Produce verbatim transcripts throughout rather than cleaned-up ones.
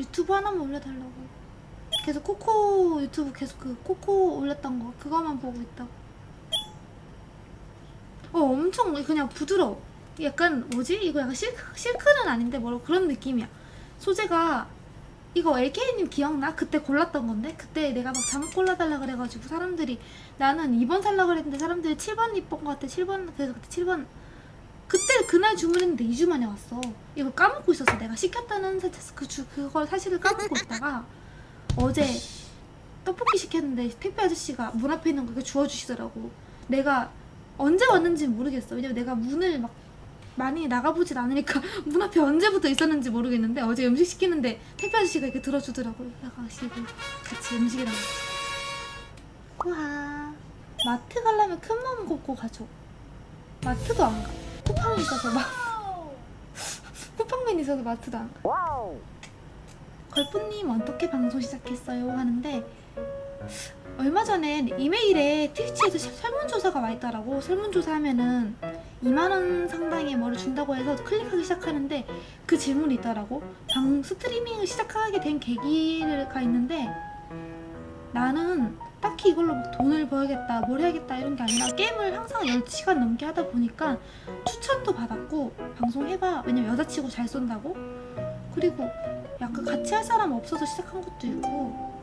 유튜브 하나만 올려달라고. 계속 코코 유튜브 계속 그 코코 올렸던 거 그거만 보고 있다고. 어 엄청 그냥 부드러워. 약간 뭐지? 이거 약간 실크, 실크는 아닌데 뭐라 그런 느낌이야. 소재가 이거 엘케이님 기억나? 그때 골랐던 건데 그때 내가 막 잠옷 골라달라 그래가지고 사람들이 나는 이 번 살라 그랬는데 사람들이 칠 번 입은 것 같아. 칠 번 그래서 그때 칠 번 그때 그날 주문했는데 이 주 만에 왔어. 이걸 까먹고 있었어. 내가 시켰다는 사, 그 주, 그걸 사실을 까먹고 있다가 어제 떡볶이 시켰는데 택배 아저씨가 문 앞에 있는 거 주워주시더라고. 내가 언제 왔는지 모르겠어. 왜냐면 내가 문을 막 많이 나가보진 않으니까 문 앞에 언제부터 있었는지 모르겠는데 어제 음식 시키는데 택배 아저씨가 이렇게 들어주더라고. 아가씨 같이 음식이랑. 우와. 마트 가려면 큰 마음 먹고 가죠. 마트도 안 가. 쿠팡이 있어서 막 쿠팡맨이 있어서 마트도 안 가. 걸프님 어떻게 방송 시작했어요? 하는데 얼마 전에 이메일에 트위치에서 설문조사가 와 있더라고. 설문조사 하면은 이만 원 상당의 뭐를 준다고 해서 클릭하기 시작하는데 그 질문이 있더라고. 방 스트리밍을 시작하게 된 계기가 있는데 나는 딱히 이걸로 막 돈을 벌겠다 뭘 해야겠다 이런 게 아니라 게임을 항상 열 시간 넘게 하다 보니까 추천도 받았고 방송해봐. 왜냐면 여자치고 잘 쏜다고. 그리고 약간 같이 할 사람 없어서 시작한 것도 있고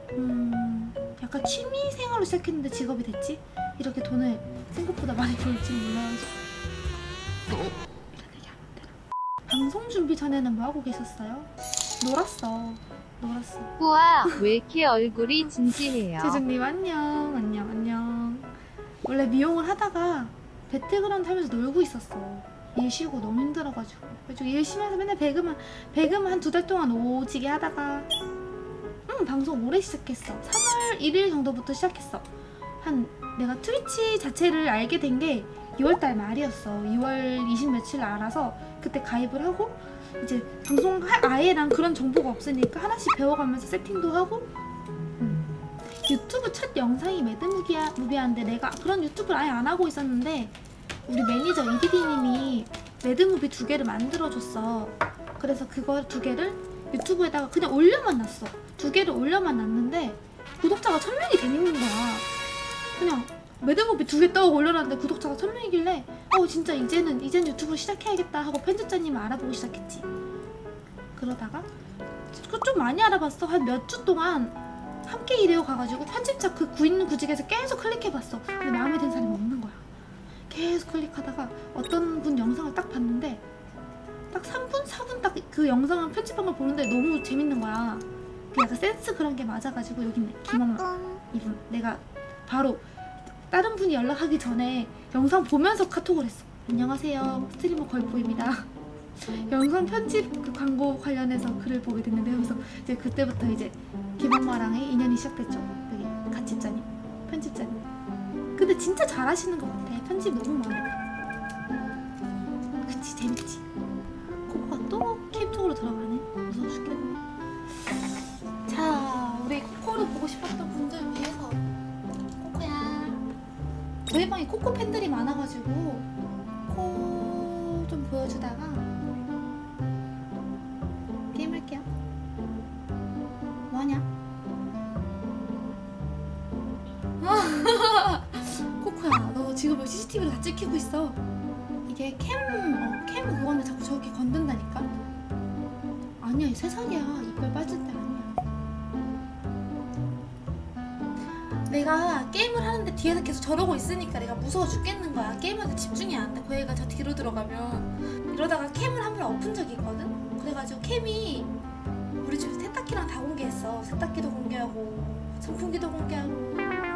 음 약간 취미생활로 시작했는데 직업이 됐지? 이렇게 돈을 생각보다 많이 벌지 몰라서 이런 얘기 하면 안 되나? 방송 준비 전에는 뭐 하고 계셨어요? 놀았어 놀았어. 우와 왜 이렇게 얼굴이 진지해요? 재중님 안녕 안녕 안녕. 원래 미용을 하다가 배틀그라운드 하면서 놀고 있었어. 일 쉬고 너무 힘들어가지고 그래가지고 일 쉬면서 맨날 배그만 배그만 한 두 달 동안 오지게 하다가 응 방송 올해 시작했어. 삼월 일일 정도부터 시작했어. 한 내가 트위치 자체를 알게 된 게 유월달 말이었어. 유월 이십 며칠 알아서 그때 가입을 하고 이제 방송 할 아예 난 그런 정보가 없으니까 하나씩 배워가면서 세팅도 하고 응. 유튜브 첫 영상이 매드무비야 무비한데 내가 그런 유튜브를 아예 안 하고 있었는데 우리 매니저 이디디님이 매드무비 두 개를 만들어줬어. 그래서 그거 두 개를 유튜브에다가 그냥 올려만 놨어. 두 개를 올려만 놨는데 구독자가 천 명이 되는 거야. 그냥 매드무비 두 개 떠 올려놨는데 구독자가 천 명이길래 어 진짜 이제는 이젠 유튜브 시작해야겠다 하고 편집자님을 알아보기 시작했지. 그러다가 좀 많이 알아봤어. 한 몇 주 동안 함께 일해요 가가지고 편집자 그 구인 구직에서 계속 클릭해봤어. 근데 마음에 드는 사람이 없는 거야. 계속 클릭하다가 어떤 분 영상을 딱 봤는데 딱 삼 분, 사 분 딱 그 영상을 편집한 걸 보는데 너무 재밌는 거야. 그 약간 센스 그런 게 맞아가지고 여기 있네. 김엄마 이분. 내가 바로 다른 분이 연락하기 전에 영상 보면서 카톡을 했어. 안녕하세요 스트리머 걸프입니다. 영상 편집 그 광고 관련해서 글을 보게 됐는데 그래서 이제 그때부터 이제 김엄마랑의 인연이 시작됐죠. 여기 같집자님 편집자님. 근데 진짜 잘하시는 것 같아. 편집 너무 많아. 그치 재밌지. 코코가 또 캠 쪽으로 들어가네. 무서워 죽겠네. 자 우리 코코를 보고 싶었던 분들 위해서 코코야 저희 방에 코코 팬들이 많아가지고 코 좀 보여주다가 게임 할게요. 뭐하냐? 코코야 너 지금 씨씨티비로 다 찍히고 있어. 이게 캠, 어, 캠 그거는 자꾸 저렇게 건든다니까? 아니야 세 살이야. 이빨 빠질 때 아니야. 내가 게임을 하는데 뒤에서 계속 저러고 있으니까 내가 무서워 죽겠는 거야. 게임하는데 집중이 안 돼. 그 애가 저 뒤로 들어가면. 이러다가 캠을 한 번 엎은 적이 있거든? 그래가지고 캠이 우리 집에 세탁기랑 다 공개했어. 세탁기도 공개하고 선풍기도 공개하고